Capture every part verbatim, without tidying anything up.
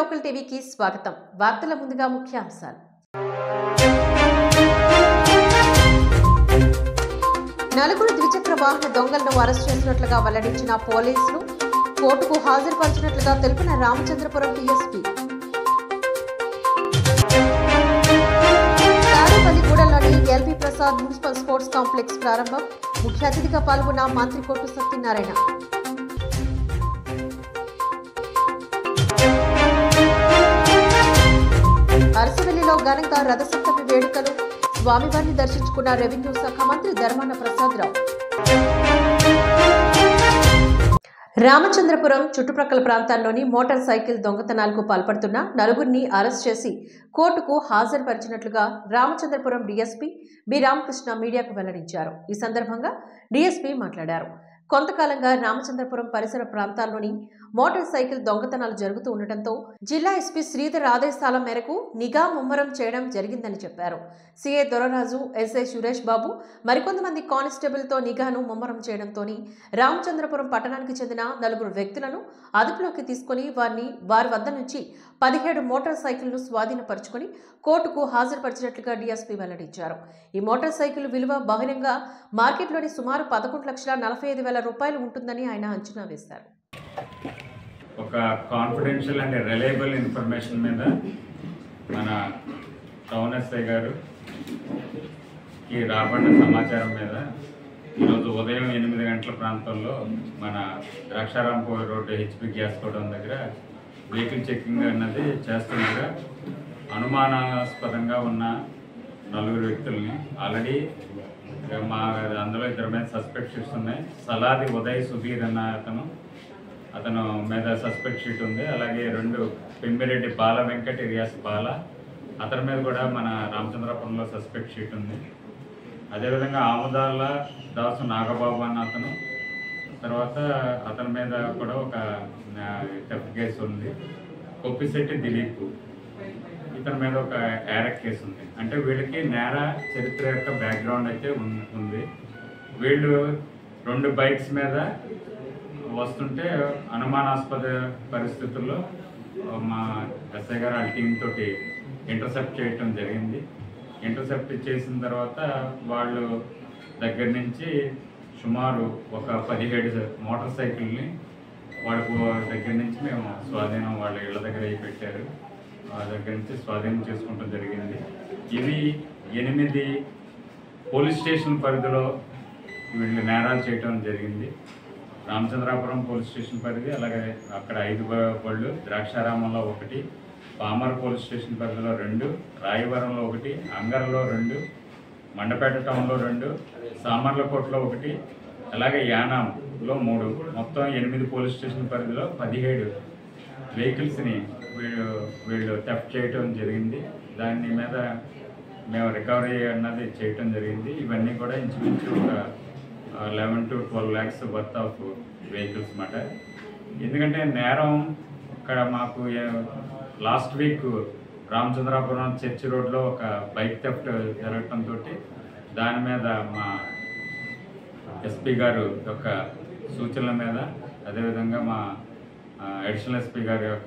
Local టీవీకి స్వాగతం. వార్తల ముందుగా ముఖ్యాంశాలు. నలుగురు ద్విచక్ర వాహన దొంగలను అరెస్ట్ చేసినట్లుగా వెల్లడించిన పోలీసులు కోర్టుకు హాజరుపరిచినట్లుగా తెలిపిన రామచంద్రపురం డీఎస్పీ. తాడేపల్లిగూడెంలోని LB Prasad municipal sports complex ప్రారంభం. ముఖ్య అతిథిగా పాల్గొన్న మంత్రి కొట్టు సత్యనారాయణ. అరసవెల్లిలో ఘనంగా రథసప్తమి వేడుకలు. స్వామివారిని దర్శించుకున్న రెవెన్యూ శాఖ మంత్రి ధర్మాన ప్రసాదరావు. రామచంద్రపురం చుట్టుప్రక్కల ప్రాంతాల్లోని మోటార్ సైకిల్ దొంగతనాలకు పాల్పడుతున్న నలుగురిని అరెస్ట్ చేసి కోర్టుకు హాజరుపరిచినట్లుగా రామచంద్రపురం డీఎస్పీ బి రామకృష్ణ మీడియాకు వెల్లడించారు. ఈ సందర్భంగా డీఎస్పీ మాట్లాడారు. కొంతకాలంగా రామచంద్రపురం పరిసర ప్రాంతాల్లోని మోటార్ సైకిల్ దొంగతనాలు జరుగుతూ ఉండటంతో జిల్లా ఎస్పీ శ్రీధర్ ఆదేశాల మేరకు నిఘా ముమ్మరం చేయడం జరిగిందని చెప్పారు. సీఐ దొరరాజు, ఎస్ఐ సురేష్ బాబు మరికొంతమంది కానిస్టేబుల్తో నిఘాను ముమ్మరం చేయడంతో రామచంద్రపురం పట్టణానికి చెందిన నలుగురు వ్యక్తులను అదుపులోకి తీసుకుని వారిని వారి వద్ద నుంచి పదిహేడు మోటార్ సైకిల్ను స్వాధీనపరుచుకుని కోర్టుకు హాజరుపరిచినట్లుగా డీఎస్పీ వెల్లడించారు. ఈ మోటార్ సైకిల్ విలువ బహిరంగ మార్కెట్లోని సుమారు పదకొండు లక్షల నలభై ఐదు వేల రూపాయలు ఉంటుందని ఆయన అంచనా వేశారు. ఒక కాన్ఫిడెన్షియల్ అండ్ రిలయబుల్ ఇన్ఫర్మేషన్ మీద మన టౌన్ ఎస్ఐ గారు ఈ రాబడిన సమాచారం మీద ఈరోజు ఉదయం ఎనిమిది గంటల ప్రాంతంలో మన Draksharampur road HP gas godown దగ్గర వెహికల్ చెకింగ్ అన్నది చేస్తుండగా అనుమానాస్పదంగా ఉన్న నలుగురు వ్యక్తుల్ని ఆల్రెడీ మా అందులో ఇద్దరి మీద సస్పెక్ట్ షీట్స్ ఉన్నాయి. సలాది ఉదయ్ సుధీర్ అన్న అతను అతను మీద సస్పెక్ట్ షీట్ ఉంది. అలాగే రెండు పెమ్మిరెడ్డి బాల వెంకట్ ఇరియాస్ బాల అతని మీద కూడా మన రామచంద్రపురంలో సస్పెక్ట్ షీట్ ఉంది. అదేవిధంగా ఆముదాల దాసు నాగబాబు అన్న అతను తర్వాత అతని మీద కూడా ఒక థెఫ్ట్ కేసు ఉంది. కొప్పిశెట్టి దిలీప్ ఇతని మీద ఒక యారెక్ కేసు ఉంది. అంటే వీళ్ళకి నేర చరిత్ర యొక్క బ్యాక్గ్రౌండ్ అయితే ఉంది. వీళ్ళు రెండు బైక్స్ మీద వస్తుంటే అనుమానాస్పద పరిస్థితుల్లో మా ఎస్ఐ గారు వాళ్ళ టీం తోటి ఇంటర్సెప్ట్ చేయటం జరిగింది. ఇంటర్సెప్ట్ చేసిన తర్వాత వాళ్ళు దగ్గర నుంచి సుమారు ఒక పదిహేడు మోటార్ సైకిల్ని వాళ్ళకు దగ్గర నుంచి మేము స్వాధీనం వాళ్ళ ఇళ్ళ దగ్గర అయి పెట్టారు. ఆ దగ్గర నుంచి స్వాధీనం చేసుకోవటం జరిగింది. ఇవి ఎనిమిది పోలీస్ స్టేషన్ పరిధిలో వీళ్ళు నేరాలు చేయటం జరిగింది. రామచంద్రాపురం పోలీస్ స్టేషన్ పరిధి, అలాగే అక్కడ ఐదు బళ్ళు, ద్రాక్షారామంలో ఒకటి, పామర్ పోలీస్ స్టేషన్ పరిధిలో రెండు, రాయవరంలో ఒకటి, అంగర్లో రెండు, మండపేట టౌన్లో రెండు, సామర్లకోటలో ఒకటి, అలాగే యానాంలో మూడు, మొత్తం ఎనిమిది పోలీస్ స్టేషన్ పరిధిలో పదిహేడు వెహికల్స్ని వీళ్ళు వీళ్ళు థెఫ్ట్ చేయటం జరిగింది. దాని మీద మేము రికవరీ అన్నది చేయటం జరిగింది. ఇవన్నీ కూడా ఇంచుమించు ఒక eleven to twelve lakhs worth of vehicles అన్నమాట. ఎందుకంటే నేరం ఇక్కడ మాకు లాస్ట్ వీక్ రామచంద్రాపురం చర్చి రోడ్లో ఒక బైక్ థెఫ్ట్ జరగటంతో దాని మీద మా ఎస్పీ గారు యొక్క సూచనల మీద, అదేవిధంగా మా అడిషనల్ ఎస్పీ గారి యొక్క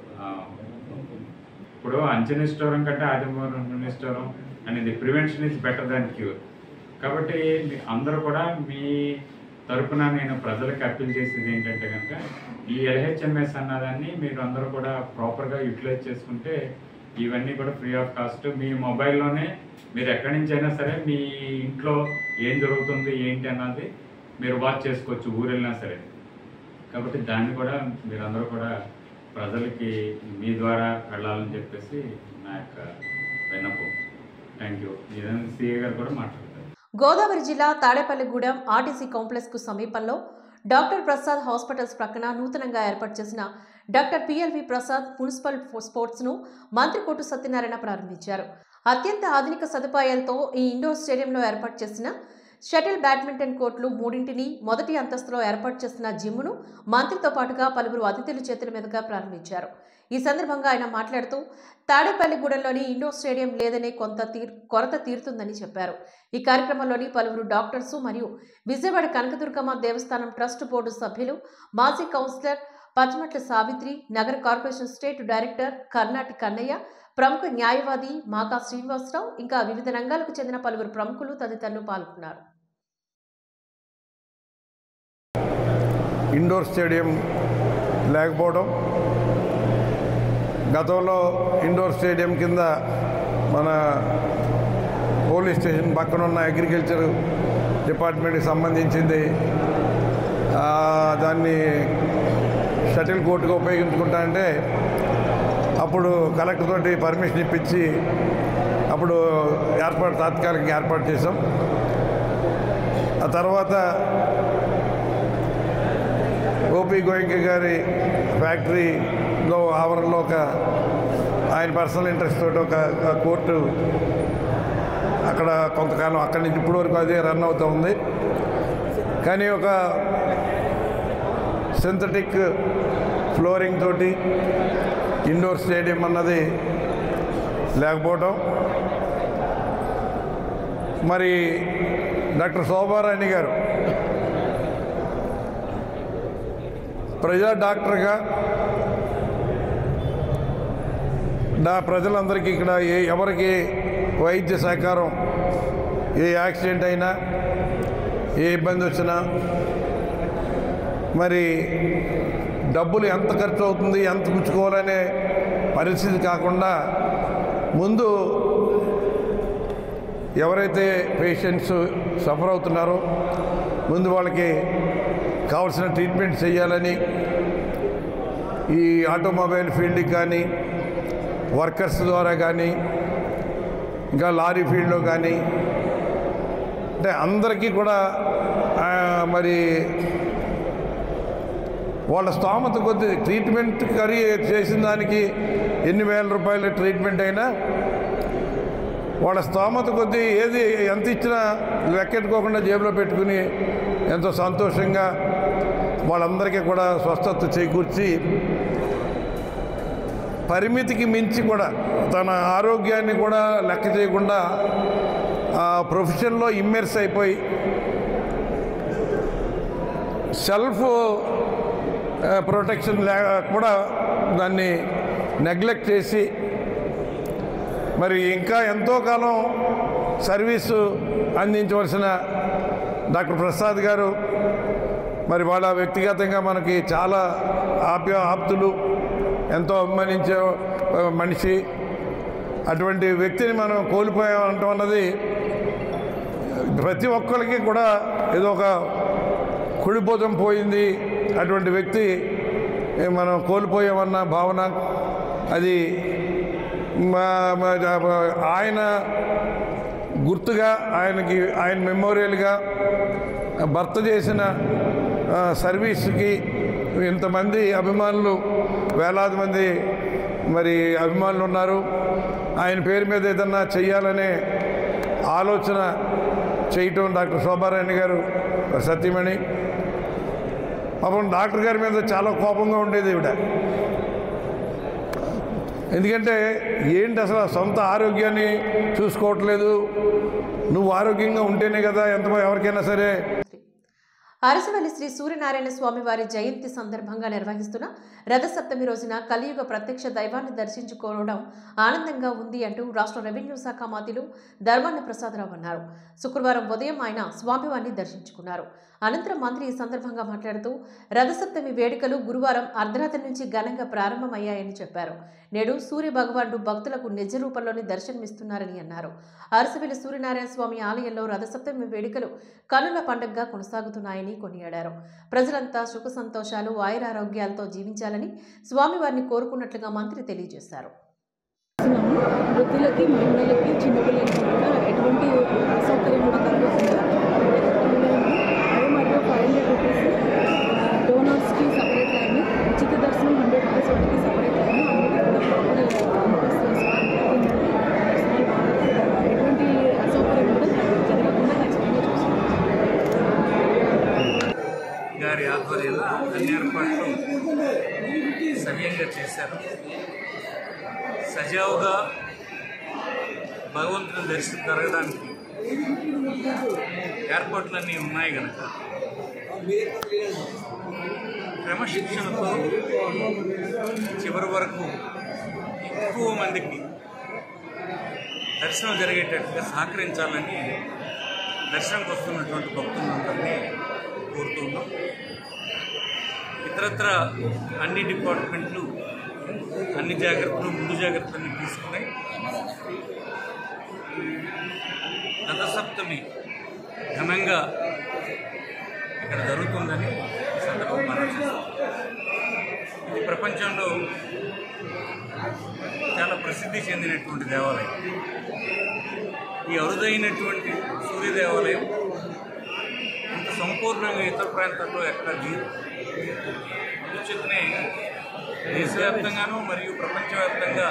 ఇప్పుడు అంచనిష్టోరం కంటే ఆదిమూలం అనేది prevention is better than cure. కాబట్టి అందరూ కూడా మీ తరపున నేను ప్రజలకు అప్పీల్ చేసేది ఏంటంటే కనుక ఈ ఎల్హెచ్ఎంఎస్ అన్నదాన్ని మీరు అందరూ కూడా ప్రాపర్గా యూటిలైజ్ చేసుకుంటే ఇవన్నీ కూడా ఫ్రీ ఆఫ్ కాస్ట్ మీ మొబైల్లోనే మీరు ఎక్కడి నుంచి అయినా సరే మీ ఇంట్లో ఏం జరుగుతుంది ఏంటి అన్నది మీరు వాచ్ చేసుకోవచ్చు ఊరు వెళ్ళినా సరే. కాబట్టి దాన్ని కూడా మీరందరూ కూడా ప్రజలకి మీ ద్వారా వెళ్ళాలని చెప్పేసి నా యొక్క విన్నపం. Thank you. ఇదని సీఏ గారు కూడా మాట్లాడతారు. గోదావరి జిల్లా తాడేపల్లిగూడెం ఆర్టీసీ కాంప్లెక్స్ కు సమీపంలో డాక్టర్ ప్రసాద్ హాస్పిటల్స్ ప్రక్కన నూతనంగా ఏర్పాటు చేసిన doctor PLV Prasad municipal sports ను మంత్రి కొట్టు సత్యనారాయణ ప్రారంభించారు. అత్యంత ఆధునిక సదుపాయాలతో ఈ ఇండోర్ స్టేడియంలో ఏర్పాటు చేసిన షటిల్ బ్యాడ్మింటన్ కోర్టులు మూడింటిని, మొదటి అంతస్తులో ఏర్పాటు చేసిన జిమ్ను మంత్రితో పాటుగా పలువురు అతిథుల చేతుల మీదుగా ప్రారంభించారు. ఈ సందర్భంగా ఆయన మాట్లాడుతూ తాడేపల్లిగూడెంలోని ఇండోర్ స్టేడియం లేదనే కొంత తీర్ కొరత తీరుతుందని చెప్పారు. ఈ కార్యక్రమంలోని పలువురు డాక్టర్స్ మరియు విజయవాడ కనకదుర్గమ్మ దేవస్థానం ట్రస్ట్ బోర్డు సభ్యులు, మాజీ కౌన్సిలర్ పచ్చమట్ల సావిత్రి, నగర corporation state director Karnati Kannaiah, ప్రముఖ న్యాయవాది మాకా శ్రీనివాసరావు, ఇంకా వివిధ రంగాలకు చెందిన పలువురు ప్రముఖులు తదితరులు పాల్గొన్నారు. ఇండోర్ స్టేడియం లేకపోవడం, గతంలో ఇండోర్ స్టేడియం కింద మన పోలీస్ స్టేషన్ పక్కన ఉన్న అగ్రికల్చర్ డిపార్ట్మెంట్కి సంబంధించింది దాన్ని షటిల్ కోర్టుగా ఉపయోగించుకుంటా అంటే అప్పుడు కలెక్టర్ తోటి పర్మిషన్ ఇప్పించి అప్పుడు ఏర్పాటు తాత్కాలికంగా ఏర్పాటు చేసాం. ఆ తర్వాత ఓపీ గోయంక గారి ఫ్యాక్టరీలో ఆవరణలో ఒక ఆయన పర్సనల్ ఇంట్రెస్ట్ తోటి ఒక కోర్టు అక్కడ కొంతకాలం అక్కడి నుంచి ఇప్పటి వరకు అదే రన్ అవుతూ ఉంది. కానీ ఒక సింథటిక్ ఫ్లోరింగ్ తోటి ఇండోర్ స్టేడియం అన్నది లేకపోవటం, మరి డాక్టర్ శోభారాణి గారు ప్రజా డాక్టర్గా నా ప్రజలందరికీ ఇక్కడ ఏ ఎవరికి వైద్య సహకారం, ఏ యాక్సిడెంట్ అయినా, ఏ ఇబ్బంది వచ్చినా, మరి డబ్బులు ఎంత ఖర్చు అవుతుంది, ఎంత పుచ్చుకోవాలనే పరిస్థితి కాకుండా ముందు ఎవరైతే పేషెంట్స్ సఫర్ అవుతున్నారో ముందు వాళ్ళకి కావాల్సిన ట్రీట్మెంట్ చేయాలని ఈ ఆటోమొబైల్ ఫీల్డ్కి కానీ, వర్కర్స్ ద్వారా కానీ, ఇంకా లారీ ఫీల్డ్లో కానీ, అంటే అందరికీ కూడా మరి వాళ్ళ స్తోమత కొద్ది ట్రీట్మెంట్ కరీ చేసిన దానికి ఎన్ని వేల రూపాయల ట్రీట్మెంట్ అయినా వాళ్ళ స్తోమత కొద్దీ ఏది ఎంత ఇచ్చినా లెక్కెట్టుకోకుండా జేబులో పెట్టుకుని ఎంతో సంతోషంగా వాళ్ళందరికీ కూడా స్వస్థత చేకూర్చి పరిమితికి మించి కూడా తన ఆరోగ్యాన్ని కూడా లెక్క చేయకుండా ఆ ప్రొఫెషన్లో ఇమ్మెర్స్ అయిపోయి సెల్ఫ్ ప్రొటెక్షన్ లే కూడా దాన్ని నెగ్లెక్ట్ చేసి మరి ఇంకా ఎంతో కాలం సర్వీసు అందించవలసిన డాక్టర్ ప్రసాద్ గారు మరి వాళ్ళ వ్యక్తిగతంగా మనకి చాలా ఆప్య ఆప్తులు, ఎంతో అభిమానించే మనిషి. అటువంటి వ్యక్తిని మనం కోల్పోయామంటాం అన్నది ప్రతి ఒక్కరికి కూడా ఏదో ఒక కుడిపోతం పోయింది, అటువంటి వ్యక్తి మనం కోల్పోయామన్న భావన. అది ఆయన గుర్తుగా ఆయనకి ఆయన మెమోరియల్గా భర్త చేసిన సర్వీస్కి ఇంతమంది అభిమానులు, వేలాది మంది మరి అభిమానులు ఉన్నారు. ఆయన పేరు మీద ఏదన్నా చెయ్యాలనే ఆలోచన చేయటం డాక్టర్ శోభారాణి గారు సతీమణి. పాపం డాక్టర్ గారి మీద చాలా కోపంగా ఉండేది ఈవిడ. ఎందుకంటే ఏంటి అసలు సొంత ఆరోగ్యాన్ని చూసుకోవట్లేదు, నువ్వు ఆరోగ్యంగా ఉంటేనే కదా ఎంత ఎవరికైనా సరే. అరసవల్లి శ్రీ సూర్యనారాయణ స్వామి వారి జయంతి సందర్భంగా నిర్వహిస్తున్న రథసప్తమి రోజున కలియుగ ప్రత్యక్ష దైవాన్ని దర్శించుకోవడం ఆనందంగా ఉంది అంటూ రాష్ట్ర రెవెన్యూ శాఖ మంత్రులు ధర్మాన ప్రసాదరావు అన్నారు. శుక్రవారం ఉదయం ఆయన స్వామివారిని దర్శించుకున్నారు. అనంతరం మంత్రి ఈ సందర్భంగా మాట్లాడుతూ రథసప్తమి వేడుకలు గురువారం అర్ధరాత్రి నుంచి ఘనంగా ప్రారంభమయ్యాయని చెప్పారు. నేడు సూర్య భగవానుడు భక్తులకు నిజ రూపంలోని దర్శనమిస్తున్నారని అన్నారు. అరసవల్లి సూర్యనారాయణ స్వామి ఆలయంలో రథసప్తమి వేడుకలు కనుల పండుగగా కొనసాగుతున్నాయని కొనియాడారు. ప్రజలంతా సుఖ సంతోషాలు, ఆయురారోగ్యాలతో జీవించాలని స్వామివారిని కోరుకున్నట్లుగా మంత్రి తెలియజేశారు. వృద్ధులకి, మహిళలకి, చిన్నపిల్లలకి కూడా ఎటువంటి అసౌకర్యం కూడా కలుగుతుంది. అదే మరియు ఫైవ్ హండ్రెడ్ రూపీస్ డోనర్స్కి సపరేట్ లైన్, ఉచిత దర్శనం హండ్రెడ్ రూపీస్ ఒకటికి సపరేట్ లైన్, అన్నిటి కూడా ఎటువంటి అసౌకర్యం కూడా జరగకుండా ఖచ్చితంగా చూసుకుంటాం. గారి ఆధ్వర్యంలో అన్ని ఏర్పాట్లు సవ్యంగా చేశారు. సజావుగా భగవంతుని దర్శనం జరగడానికి ఏర్పాట్లన్నీ ఉన్నాయి కనుక క్రమశిక్షణతో చివరి వరకు ఎక్కువ మందికి దర్శనం జరిగేటట్టుగా సహకరించాలని దర్శనంకి వస్తున్నటువంటి భక్తులందరినీ కోరుతున్నాం. ఇతరత్ర అన్ని డిపార్ట్మెంట్లు అన్ని జాగ్రత్తలు ముందు జాగ్రత్తలు తీసుకుని రథసప్తమి ఘనంగా ఇక్కడ జరుగుతుందని సందర్భంగా మనం చేస్తాం. ఇది ప్రపంచంలో చాలా ప్రసిద్ధి చెందినటువంటి దేవాలయం. ఈ అరుదైనటువంటి సూర్య దేవాలయం ఇంత సంపూర్ణంగా ఇతర ప్రాంతాల్లో ఎక్కడ లేదు. అందుచేతనే దేశవ్యాప్తంగానూ మరియు ప్రపంచవ్యాప్తంగా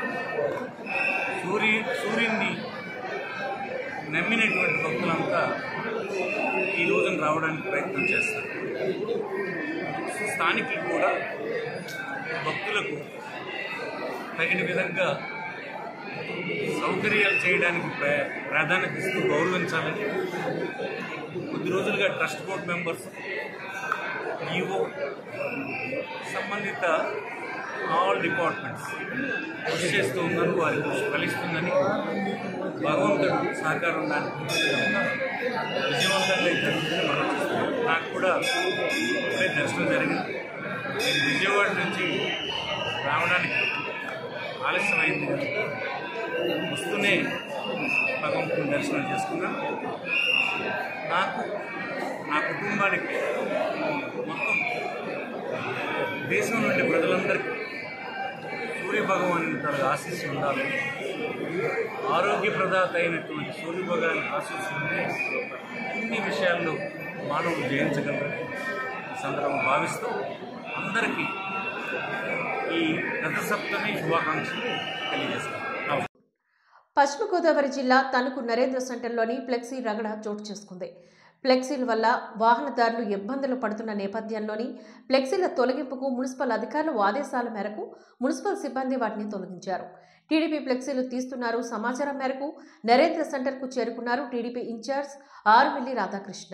సూర్య సూర్యుడిని నమ్మినటువంటి భక్తులంతా ఈ రోజున రావడానికి ప్రయత్నం చేస్తారు. స్థానికులు కూడా భక్తులకు తగిన విధంగా సౌకర్యాలు చేయడానికి ప్రాధాన్యత ఇస్తూ గౌరవించాలని కొద్ది రోజులుగా ట్రస్ట్ బోర్డు మెంబర్స్, ఈవో, సంబంధిత ఆల్ డిపార్ట్మెంట్స్ కృషి చేస్తూ ఉన్నారు. వారి కృషి ఫలిస్తుందని భగవంతుడు సహకారం దానికి విజయవంతంగా జరుగుతుంది. నాకు కూడా ఇప్పుడే దర్శనం జరిగింది. నేను విజయవాడ నుంచి రావడానికి ఆలస్యమైంది కనుక వస్తూనే భగవంతుని దర్శనం చేసుకున్నాను. నాకు నా కుటుంబానికి మొత్తం దేశం నుండి ప్రజలందరికీ సూర్య భగవానుడి ఆశీస్సు ఉండాలి. ఆరోగ్యప్రదాత అయినటువంటి సూర్య భగవాన్ ఆశీస్సు ఉంటే అన్ని విషయాల్లో మానవులు జయించగలరని సందర్భం భావిస్తూ అందరికీ ఈ రథసప్తమి శుభాకాంక్షలు తెలియజేస్తాను. పశ్చిమ గోదావరి జిల్లా తణుకు నరేంద్ర సెంటర్లోని ఫ్లెక్సీ రగడ చోటు చేసుకుంది. ఫ్లెక్సీల వల్ల వాహనదారులు ఇబ్బందులు పడుతున్న నేపథ్యంలోని ఫ్లెక్సీల తొలగింపుకు మున్సిపల్ అధికారులు ఆదేశాల మేరకు మున్సిపల్ సిబ్బంది వాటిని తొలగించారు. టీడీపీ ఫ్లెక్సీలు తీస్తున్నారు సమాచారం మేరకు నరేంద్ర సెంటర్కు చేరుకున్నారు టీడీపీ ఇన్ఛార్జ్ ఆరుమిల్లి రాధాకృష్ణ.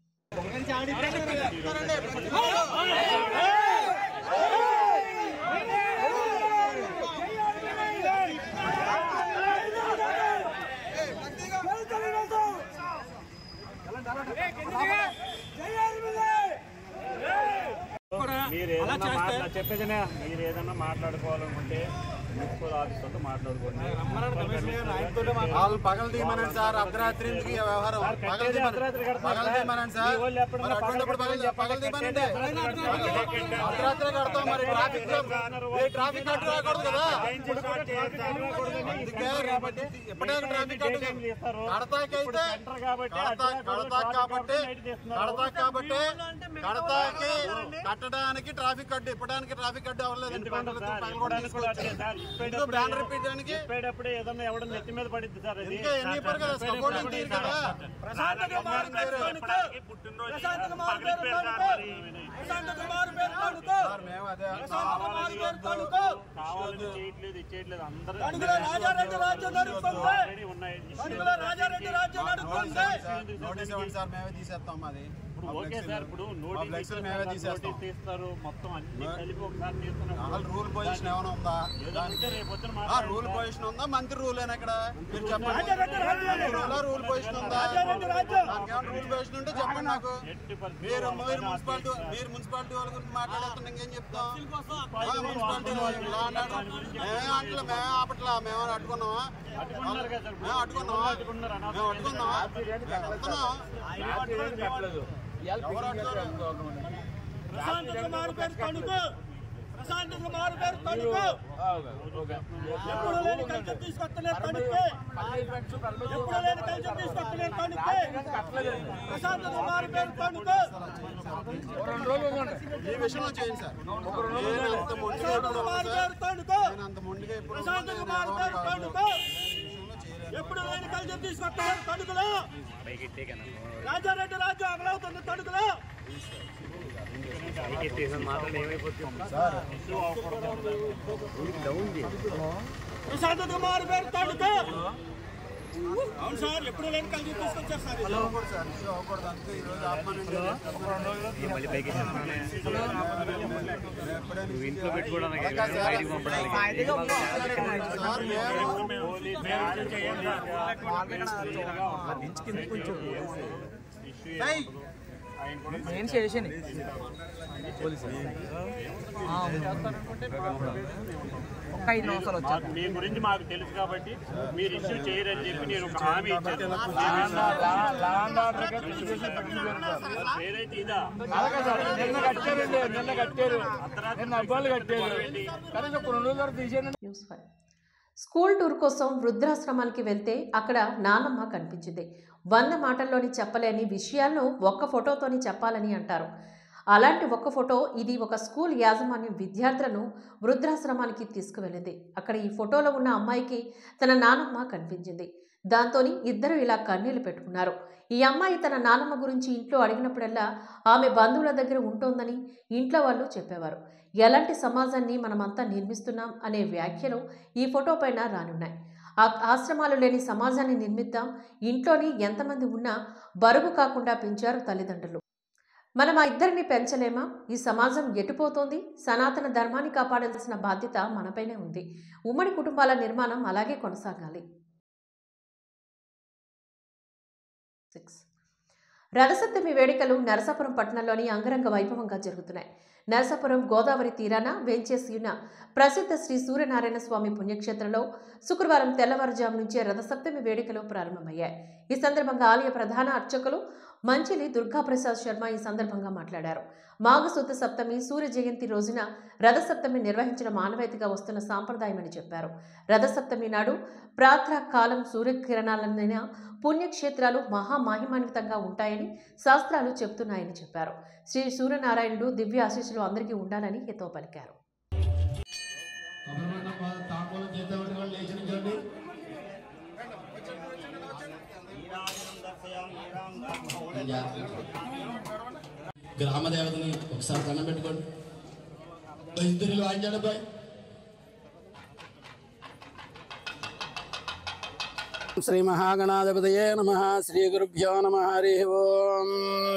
మీరు ఏదైనా మాట్లా చెప్పేదనే మీరు ఏదైనా మాట్లాడుకోవాలనుకుంటే మున్సిపల్ ఆఫీసర్తో మాట్లాడుకోండి. వాళ్ళు పగలు తీయమనండి సార్. అర్ధరాత్రి వ్యవహారం పగలు తీయమనండి సార్. అటువంటిప్పుడు పగలు పగలు తీయమనండి. అర్ధరాత్రి కడతాం. మరి ట్రాఫిక్ ట్రాఫిక్ కట్టు రాకూడదు కదా. అందుకే ఎప్పటికీ ట్రాఫిక్ కట్టు కడతాకైతే కడతాకి కాబట్టి కడతాకి కాబట్టి కడతాకి కట్టడానికి ట్రాఫిక్ కట్టు ఇప్పడానికి ట్రాఫిక్ కట్టు అవ్వలేదండి. బ్యానర్ ఇప్పించడానికి చెప్పేటప్పుడు ఏదన్నా ఎవడ నెత్తి మీద పడిద్ది సార్. కావాలని చేయట్లేదు ఇచ్చేయట్లేదు అందరూ సార్ మేమే తీసేస్తాం. మాది ఓకే సార్. ఇప్పుడు నోటీస్ తీస్తారు మొత్తం అన్ని కలిపి ఒకసారి తీస్తున్నారు. రూల్ పొజిషన్ ఏమైనా ఉందా? రూల్ పొజిషన్ ఉందా? మంత్రి రూల్ అయినా ఇక్కడ మీరు చెప్పండి. రూల్ పొజిషన్ ఉందా? రూల్ పొజిషన్ ఉంటే చెప్పండి నాకు. మీరు మీరు మున్సిపాలిటీ మీరు మున్సిపాలిటీ వాళ్ళ గురించి మాట్లాడుతున్నా ఇంకేం చెప్తాం? మున్సిపాలిటీ మేమే అంటే మేమే ఆపట్లా. మేము అట్టుకున్నామా? మేము అట్టుకున్నామా? మేము అట్టుకున్నామా? ప్రశాంత్ కుమార్ పేరు తణుకు. ప్రశాంత్ కుమార్ పేరు తణుకు. ఎప్పుడు లేని కల్చర్ తీసుకొస్తున్నారు తణుకు. ఎప్పుడు లేని కల్చర్ తీసుకొస్తున్నారు తణుకు. ప్రశాంత్ కుమార్ పేరు తణుకు. ఈ విషయంలో చేయండి సార్. ప్రశాంత్ కుమార్ పేరు తణుకు. అంత మొండిగా ఇప్పుడు ప్రశాంత్ కుమార్ పేరు తణుకు. ఎప్పుడు లేని కల్చర్ తీసుకొస్తున్నారు తణుకులో. రాజారెడ్డి రాజ్యం అమలవుతుంది తణుకులో. ప్రశాంత్ కుమార్ పేరు తణుకు. అవును సార్, ఎప్పుడు లేని కలిసి తీసుకొచ్చారు సార్. ఇంట్లో పెట్టుకోవడానికి బయటికి పంపడానికి నేను చేసాను ఒక ఐదు నిమిషాలు వచ్చాను. మీ గురించి మాకు తెలుసు కాబట్టి మీరు ఇష్యూ చేయరని చెప్పి నేను ఒక హామీ ఇచ్చాను. ఏదైతే ఇదా నిన్న కట్టారండి, నిన్న కట్టారు, నిన్న అబ్బాయిలు కట్టారు. కనీసం ఒక రెండు రోజులు తీసేయండి. News five. స్కూల్ టూర్ కోసం వృద్ధాశ్రమానికి వెళ్తే అక్కడ నానమ్మ కనిపించింది. వంద మాటల్లోని చెప్పలేని విషయాలను ఒక్క ఫోటోతోని చెప్పాలని అంటారు. అలాంటి ఒక్క ఫోటో ఇది. ఒక స్కూల్ యాజమాన్యం విద్యార్థులను వృద్ధాశ్రమానికి తీసుకువెళ్ళింది. అక్కడ ఈ ఫోటోలో ఉన్న అమ్మాయికి తన నానమ్మ కనిపించింది. దాంతో ఇద్దరు ఇలా కన్నీళ్లు పెట్టుకున్నారు. ఈ అమ్మాయి తన నానమ్మ గురించి ఇంట్లో అడిగినప్పుడల్లా ఆమె బంధువుల దగ్గర ఉంటోందని ఇంట్లో వాళ్ళు చెప్పేవారు. ఎలాంటి సమాజాన్ని మనమంతా నిర్మిస్తున్నాం అనే వ్యాఖ్యలు ఈ ఫోటో పైన రానున్నాయి. ఆ ఆశ్రమాలు లేని సమాజాన్ని నిర్మిద్దాం, ఇంట్లోని ఎంతమంది ఉన్నా బరువు కాకుండా పెంచారు తల్లిదండ్రులు. మనం ఆ ఇద్దరిని పెంచలేమా? ఈ సమాజం ఎటుపోతోంది? సనాతన ధర్మాన్ని కాపాడాల్సిన బాధ్యత మనపైనే ఉంది. ఉమ్మడి కుటుంబాల నిర్మాణం అలాగే కొనసాగాలి. రథసప్తమి వేడుకలు నరసాపురం పట్టణంలోని అంగరంగ వైభవంగా జరుగుతున్నాయి. నరసాపురం గోదావరి తీరాన వేంచేసి ఉన్న ప్రసిద్ధ శ్రీ సూర్యనారాయణ స్వామి పుణ్యక్షేత్రంలో శుక్రవారం తెల్లవారుజాము నుంచే రథసప్తమి వేడుకలు ప్రారంభమయ్యాయి. ఈ సందర్భంగా ఆలయ ప్రధాన అర్చకులు మంచిలి దుర్గాప్రసాద్ శర్మ ఈ సందర్భంగా మాట్లాడారు. మాఘశుద్ధ సప్తమి సూర్య జయంతి రోజున రథసప్తమి నిర్వహించడం ఆనవాయితీగా వస్తున్న సాంప్రదాయమని చెప్పారు. రథసప్తమి నాడు ప్రాతకాలం సూర్యకిరణాలైన పుణ్యక్షేత్రాలు మహామహిమాన్వితంగా ఉంటాయని శాస్త్రాలు చెబుతున్నాయని చెప్పారు. శ్రీ సూర్యనారాయణుడు దివ్య ఆశీస్సులు అందరికీ ఉండాలని హితవు పలికారు. గ్రామ దేవతని ఒకసారి దండం పెట్టుకోండి. ఇద్దరు వాయించండి బాయ్. శ్రీ మహాగణాధిపతయే నమః. శ్రీ గురుభ్యో నమః. హరి ఓం.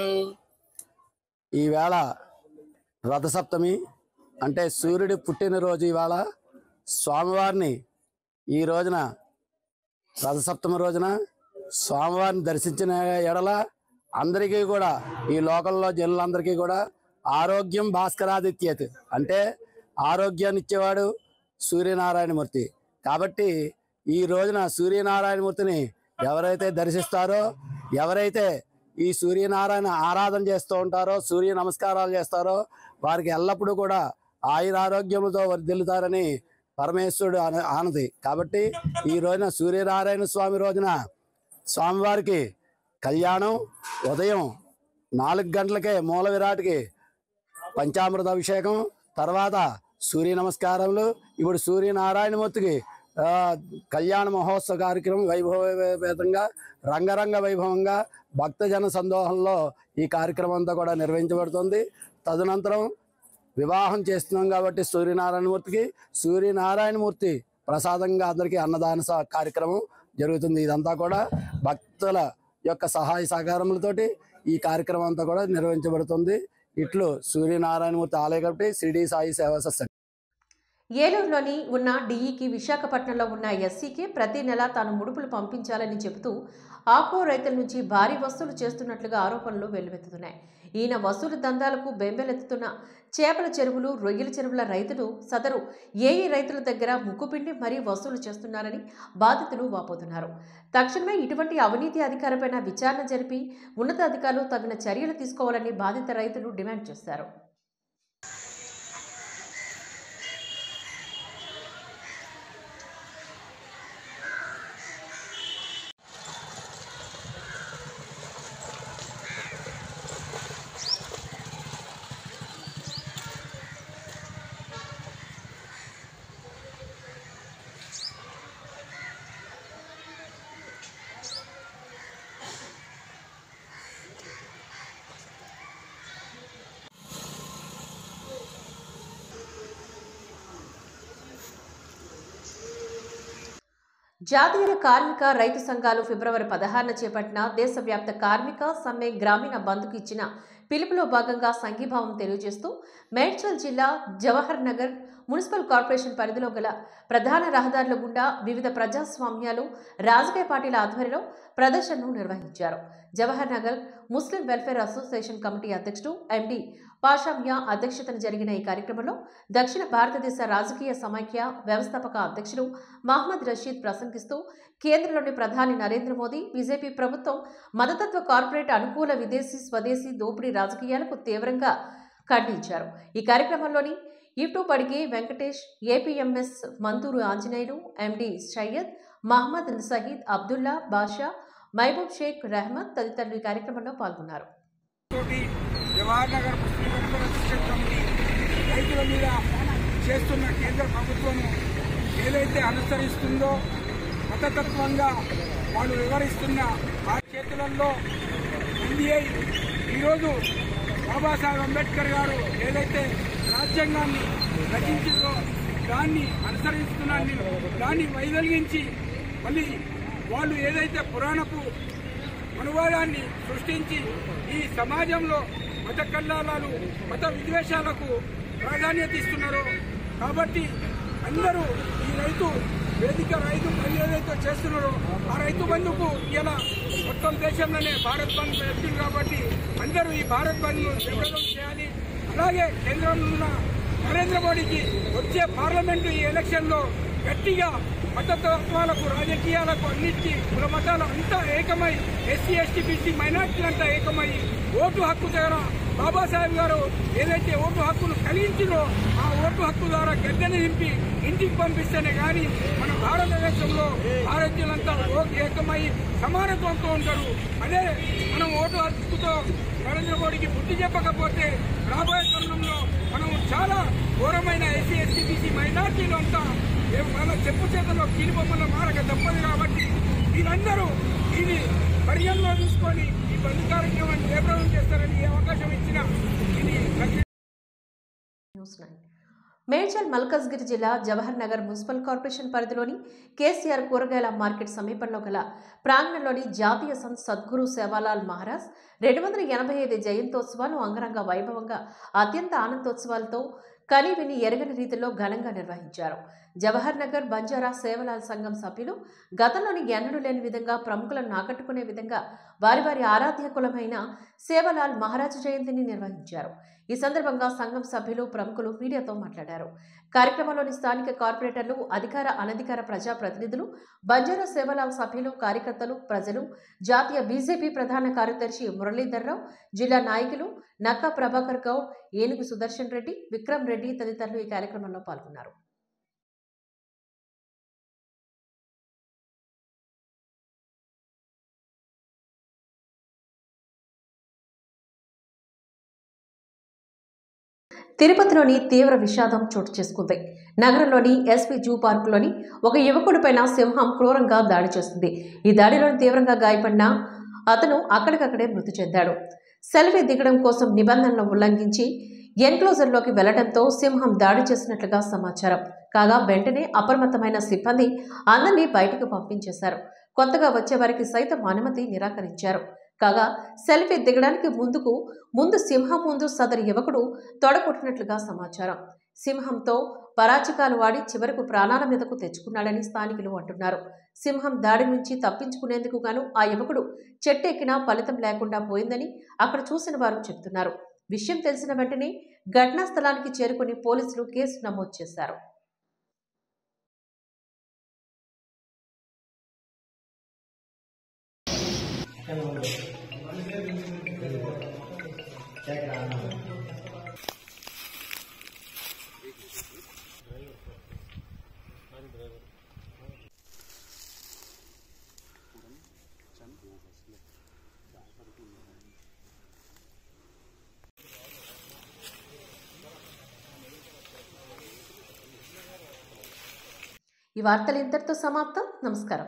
ఈవేళ రథసప్తమి అంటే సూర్యుడి పుట్టినరోజు. ఇవాళ స్వామివారిని ఈ రోజున రథసప్తమి రోజున స్వామివారిని దర్శించిన ఎడల అందరికీ కూడా, ఈ లోకల్లో జనులందరికీ కూడా ఆరోగ్యం భాస్కరాదిత్యేత్ అంటే ఆరోగ్యాన్ని ఇచ్చేవాడు సూర్యనారాయణమూర్తి. కాబట్టి ఈ రోజున సూర్యనారాయణమూర్తిని ఎవరైతే దర్శిస్తారో, ఎవరైతే ఈ సూర్యనారాయణ ఆరాధన చేస్తూ ఉంటారో, సూర్య నమస్కారాలు చేస్తారో వారికి ఎల్లప్పుడూ కూడా ఆయురారోగ్యములతో వర్ధిల్లుతారని పరమేశ్వరుడు ఆనది. కాబట్టి ఈ రోజున సూర్యనారాయణ స్వామి రోజున స్వామివారికి కళ్యాణం ఉదయం నాలుగు గంటలకే మూల విరాట్కి పంచామృత అభిషేకం, తర్వాత సూర్య నమస్కారములు. ఇప్పుడు సూర్యనారాయణమూర్తికి కళ్యాణ మహోత్సవ కార్యక్రమం వైభవపేతంగా రంగరంగ వైభవంగా భక్తజన సందోహంలో ఈ కార్యక్రమం అంతా కూడా నిర్వహించబడుతుంది. తదనంతరం వివాహం చేస్తున్నాం కాబట్టి సూర్యనారాయణమూర్తికి సూర్యనారాయణమూర్తి ప్రసాదంగా అందరికీ అన్నదాన కార్యక్రమం జరుగుతుంది. ఇదంతా కూడా భక్తుల యొక్క సహాయ సహకారములతోటి ఈ కార్యక్రమం అంతా కూడా నిర్వహించబడుతుంది. ఇట్లు సూర్యనారాయణమూర్తి ఆలయ కమిటీ, షిరిడి సాయి సేవా సత్సంగం. ఏలూరులోని ఉన్న డిఈకి విశాఖపట్నంలో ఉన్న ఎస్సీకి ప్రతి నెల తాను ముడుపులు పంపించాలని చెబుతూ ఆకో రైతుల నుంచి భారీ వసూలు చేస్తున్నట్లుగా ఆరోపణలు వెల్లువెత్తుతున్నాయి. ఈయన వసూలు దందాలకు బెంబెలెత్తుతున్న చేపల చెరువులు, రొయ్యల చెరువుల రైతులు సదరు ఏఈ రైతుల దగ్గర ముక్కుపిండి మరీ వసూలు చేస్తున్నారని బాధితులు వాపోతున్నారు. తక్షణమే ఇటువంటి అవినీతి అధికారులపైన విచారణ జరిపి ఉన్నతాధికారులు తగిన చర్యలు తీసుకోవాలని బాధిత రైతులు డిమాండ్ చేశారు. జాతీయ కార్మిక రైతు సంఘాలు ఫిబ్రవరి పదహారున చేపట్టిన దేశవ్యాప్త కార్మిక సమ్మె గ్రామీణ బంద్కు ఇచ్చిన పిలుపులో భాగంగా సంఘీభావం తెలియజేస్తూ మేడ్చల్ జిల్లా జవహర్ నగర్ మున్సిపల్ కార్పొరేషన్ పరిధిలో గల ప్రధాన రహదారుల గుండా వివిధ ప్రజాస్వామ్యాలు రాజకీయ పార్టీల ఆధ్వర్యంలో ప్రదర్శనను నిర్వహించారు. Jawahar Nagar Muslim welfare association committee అధ్యక్షుడు ఎండి పాషామియా అధ్యక్షతన జరిగిన ఈ కార్యక్రమంలో దక్షిణ భారతదేశ రాజకీయ సమైక్య వ్యవస్థాపక అధ్యక్షుడు మహమ్మద్ రషీద్ ప్రసంగిస్తూ కేంద్రంలోని ప్రధాని నరేంద్ర మోదీ బీజేపీ ప్రభుత్వం మతతత్వ కార్పొరేట్ అనుకూల విదేశీ స్వదేశీ దోపిడీ రాజకీయాలకు తీవ్రంగా ఖండించారు. ఈ కార్యక్రమంలోని ఇటు పడిగే వెంకటేష్, ఏపీఎంఎస్ మంతూరు ఆంజనేయులు, ఎండి సయ్యద్, మహమ్మద్ సహీద్, అబ్దుల్లా బాషా, మహబూబ్ షేక్, రెహమత్ తదితరులు ఈ కార్యక్రమంలో పాల్గొన్నారు. Jawahar Nagar Muslim welfare association committee రైతుల మీద చేస్తున్న కేంద్ర ప్రభుత్వం ఏదైతే అనుసరిస్తుందో మతతత్వంగా వాళ్ళు వివరిస్తున్న ఆ చేతులలో ఉంది. ఈరోజు బాబాసాహెబ్ అంబేద్కర్ గారు ఏదైతే రాజ్యాంగాన్ని రచించిందో దాన్ని అనుసరిస్తున్నాన్ని దాన్ని వైదొలిగించి మళ్ళీ వాళ్ళు ఏదైతే పురాణపు అనువాదాన్ని సృష్టించి ఈ సమాజంలో మత కల్లాలాలు మత విద్వేషాలకు ప్రాధాన్యత ఇస్తున్నారు. కాబట్టి అందరూ ఈ రైతు వేదిక రైతు బంధు ఏదైతే చేస్తున్నారో ఆ రైతు బంధుకు ఇలా మొత్తం దేశంలోనే భారత్ బంద్ పెట్టింది. కాబట్టి అందరూ ఈ భారత్ బంద్ను జయప్రదం చేయాలి. అలాగే కేంద్రంలో ఉన్న నరేంద్ర మోడీకి వచ్చే పార్లమెంటు ఈ ఎలక్షన్లో గట్టిగా మతతత్వాలకు రాజకీయాలకు అన్నిటికీ కుల మతాలు అంతా ఏకమై ఎస్సీ ఎస్టీ బీసీ మైనార్టీలంతా ఏకమై ఓటు హక్కు ద్వారా బాబాసాహెబ్ గారు ఏదైతే ఓటు హక్కును కలిగించిందో ఆ ఓటు హక్కు ద్వారా గద్దెని నింపి ఇంటికి పంపిస్తేనే కానీ మన భారతదేశంలో భారతీయులంతా ఓటు ఏకమై సమానత్వంతో ఉంటారు. అదే మనం ఓటు హక్కుతో నరేంద్ర మోడీకి బుద్ధి చెప్పకపోతే రాబోయే తరుణంలో మనం చాలా ఘోరమైన ఎస్సీ ఎస్టీ బీసీ మైనార్టీలు అంతా వాళ్ళ చెప్పు చేతల్లో కీలి బొమ్మల మారక తప్పదు. కాబట్టి వీళ్ళందరూ దీన్ని పరిగణలో తీసుకొని ఈ బంద్ కార్యక్రమాన్ని జయప్రదం చేస్తారని అవకాశం ఇచ్చిన ఇది. మేడ్చల్ మల్కజ్గిరి జిల్లా జవహర్ నగర్ మున్సిపల్ కార్పొరేషన్ పరిధిలోని కేసీఆర్ కూరగాయల మార్కెట్ సమీపంలో గల ప్రాంగణంలోని జాతీయ సంత్ సద్గురు సేవాలాల్ మహారాజ్ రెండు వందల ఎనభై ఐదు జయంతోత్సవాలు అంగరంగ వైభవంగా అత్యంత ఆనందోత్సవాలతో కని విని ఎరగని రీతిలో ఘనంగా నిర్వహించారు. జవహర్ నగర్ బంజారా సేవలాల్ సంఘం సభ్యులు గతంలోని ఎన్నడూ లేని విధంగా ప్రముఖులను ఆకట్టుకునే విధంగా వారి వారి ఆరాధ్య కులమైన సేవలాల్ మహారాజ్ జయంతిని నిర్వహించారు. ఈ సందర్భంగా సంఘం సభ్యులు ప్రముఖులు మీడియాతో మాట్లాడారు. కార్యక్రమంలోని స్థానిక కార్పొరేటర్లు, అధికార అనధికార ప్రజాప్రతినిధులు, బంజారా సేవలాల్ సభ్యులు, కార్యకర్తలు, ప్రజలు, జాతీయ బీజేపీ ప్రధాన కార్యదర్శి మురళీధర్రావు, జిల్లా నాయకులు నక్కా ప్రభాకర్ గౌడ్, ఏనుగు సుదర్శన్ రెడ్డి, విక్రమ్ రెడ్డి తదితరులు ఈ కార్యక్రమంలో పాల్గొన్నారు. తిరుపతిలోని తీవ్ర విషాదం చోటు చేసుకుంది. నగరంలోని ఎస్పీ జూ పార్కులోని ఒక యువకుడిపైన సింహం క్రూరంగా దాడి చేస్తుంది. ఈ దాడిలో తీవ్రంగా గాయపడిన అతను అక్కడికక్కడే మృతి చెందాడు. సెల్ఫీ దిగడం కోసం నిబంధనలను ఉల్లంఘించి ఎన్క్లోజర్లోకి వెళ్లడంతో సింహం దాడి చేసినట్లుగా సమాచారం. కాగా వెంటనే అప్రమత్తమైన సిబ్బంది అందరినీ బయటకు పంపించేశారు. కొత్తగా వచ్చే వారికి సైతం అనుమతి నిరాకరించారు. కాగా సెల్ఫీ దిగడానికి ముందుకు ముందు సింహం ముందు సదరు యువకుడు తొడగొట్టినట్లుగా సమాచారం. సింహంతో పరాచికాలు వాడి చివరకు ప్రాణాల మీదకు తెచ్చుకున్నాడని స్థానికులు అంటున్నారు. సింహం దాడి నుంచి తప్పించుకునేందుకు గాను ఆ యువకుడు చెట్టెక్కినా ఫలితం లేకుండా పోయిందని అక్కడ చూసిన వారు చెబుతున్నారు. విషయం తెలిసిన వెంటనే ఘటనా స్థలానికి చేరుకుని పోలీసులు కేసు నమోదు చేశారు. ఈ వార్తలు ఇంతటితో సమాప్తం. నమస్కారం.